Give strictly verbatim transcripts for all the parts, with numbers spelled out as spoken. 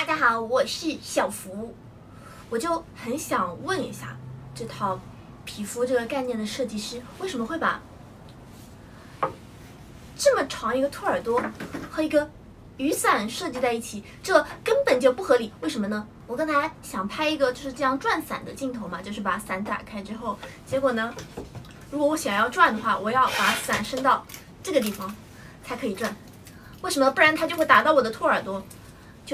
家好，我是小福，我就很想问一下，这套皮肤这个概念的设计师为什么会把这么长一个兔耳朵和一个雨伞设计在一起？这根本就不合理，为什么呢？我刚才想拍一个就是这样转伞的镜头嘛，就是把伞打开之后，结果呢，如果我想要转的话，我要把伞伸到这个地方才可以转。为什么？不然它就会打到我的兔耳朵。就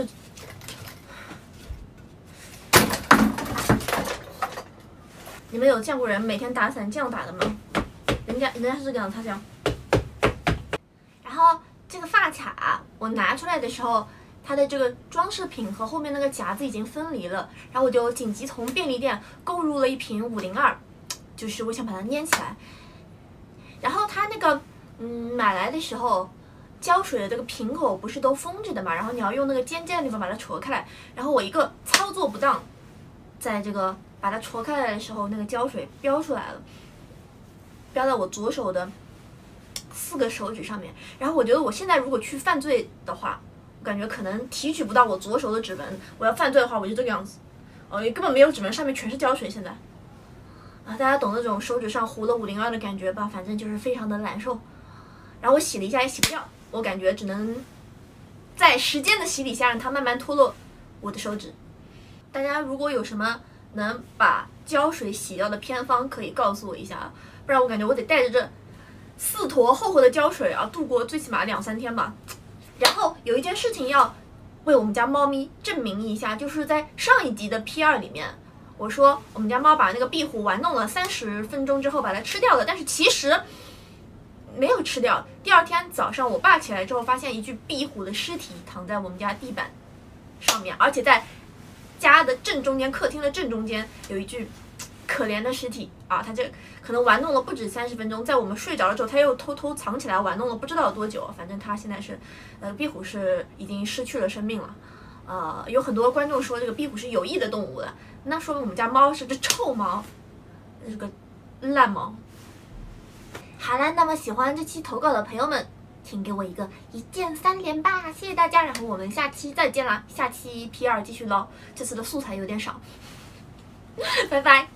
你们有见过人每天打伞这样打的吗？人家人家是这个样，他这样。然后这个发卡我拿出来的时候，它的这个装饰品和后面那个夹子已经分离了，然后我就紧急从便利店购入了一瓶五零二，就是我想把它粘起来。然后它那个嗯买来的时候，胶水的这个瓶口不是都封着的嘛，然后你要用那个尖尖的地方把它戳开来，然后我一个操作不当，在这个把它戳开来的时候，那个胶水飙出来了，飙在我左手的四个手指上面。然后我觉得我现在如果去犯罪的话，我感觉可能提取不到我左手的指纹。我要犯罪的话，我就这个样子，哦，根本没有指纹，上面全是胶水。现在啊，大家懂那种手指上糊了五零二的感觉吧？反正就是非常的难受。然后我洗了一下也洗不掉，我感觉只能在时间的洗礼下让它慢慢脱落我的手指。大家如果有什么能把胶水洗掉的偏方，可以告诉我一下，不然我感觉我得带着这四坨厚厚的胶水啊，度过最起码两三天吧。然后有一件事情要为我们家猫咪证明一下，就是在上一集的 P 二 里面，我说我们家猫把那个壁虎玩弄了三十分钟之后把它吃掉了，但是其实没有吃掉。第二天早上我爸起来之后，发现一具壁虎的尸体躺在我们家地板上面，而且在家的正中间，客厅的正中间有一具可怜的尸体啊！他这可能玩弄了不止三十分钟，在我们睡着了之后，他又偷偷藏起来玩弄了不知道有多久。反正他现在是，呃，壁虎是已经失去了生命了。呃，有很多观众说这个壁虎是有益的动物的，那说明我们家猫是只臭猫，是个烂猫。好了，那么喜欢这期投稿的朋友们，请给我一个一键三连吧，谢谢大家。然后我们下期再见啦，下期 P 二 继续喽，这次的素材有点少，拜拜。